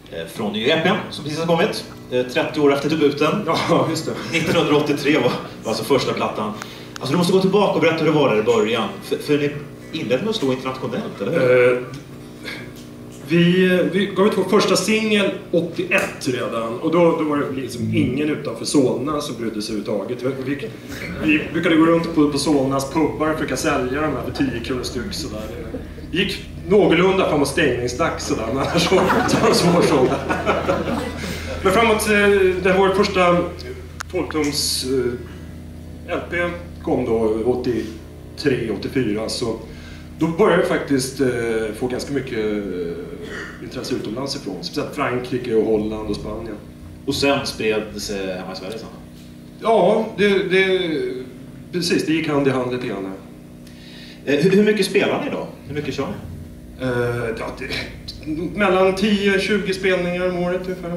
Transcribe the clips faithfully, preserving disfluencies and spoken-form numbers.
från nya E P:n som precis har kommit. trettio år efter debuten. Ja, just det. nittonhundraåttiotre var, var alltså första plattan. Alltså du måste gå tillbaka och berätta hur det var där i början. För, för ni inledde med att stå internationellt, eller hur? Uh, vi, vi gav ut vår första singel åttioett redan. Och då, då var det liksom ingen utanför Solna som brydde sig överhuvudtaget. Vi, vi, vi brukade gå runt på, på Solnas pubbar och försöka sälja de här för tio kronor styck sådär. Det gick någorlunda framåt stängningsdags sådär, men annars så var det svårsålda. Men framåt, det var vår första tolv-tums L P kom då åttiotre åttiofyra, så då började vi faktiskt få ganska mycket intresse utomlands ifrån. Speciellt Frankrike och Holland och Spanien. Och sen spred det sig hemma i Sverige sen? Ja, det, det, precis. Det gick hand i hand lite grann. Hur, hur mycket spelar ni då? Hur mycket kör ni? Uh, ja, det, mellan tio till tjugo spelningar om året ungefär.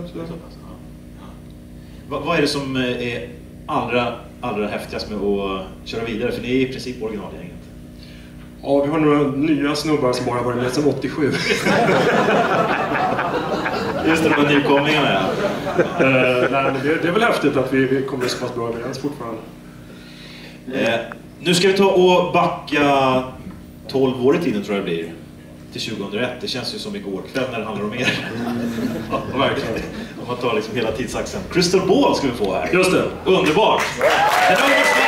Vad, vad är det som är allra, allra häftigast med att köra vidare? För ni är i princip originalgänget. Ja, vi har några nya snubbar som bara varit med sedan åttiosju. Just det, de här nykomlingarna, ja. uh, nej, men det, det är väl häftigt att vi, vi kommer så pass bra överens fortfarande. Uh, nu ska vi ta och backa tolv år i tiden, tror jag det blir. Till tjugohundraett. Det känns ju som igår kväll när det handlar om er. Ja, verkligen. Om man tar liksom hela tidsaxeln. Crystal Ball ska vi få här. Just det. Underbart!